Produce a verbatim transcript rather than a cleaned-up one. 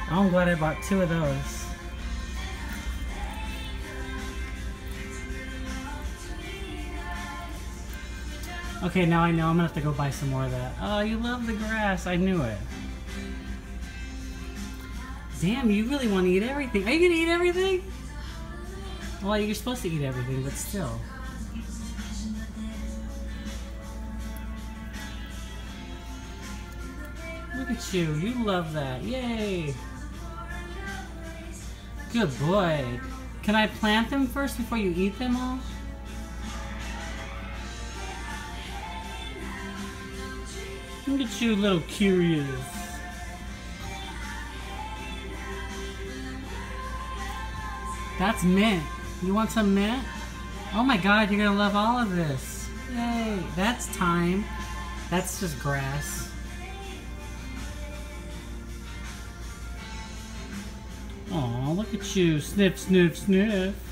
Oh, I'm glad I bought two of those. Okay, now I know I'm gonna have to go buy some more of that. Oh, you love the grass. I knew it. Damn, you really want to eat everything. Are you gonna eat everything? Well, you're supposed to eat everything, but still. Look at you. You love that. Yay. Good boy. Can I plant them first before you eat them all? Look at you, little curious. That's mint. You want some mint? Oh my god, you're gonna love all of this. Yay. That's thyme. That's just grass. Aw, look at you. Sniff, sniff, sniff.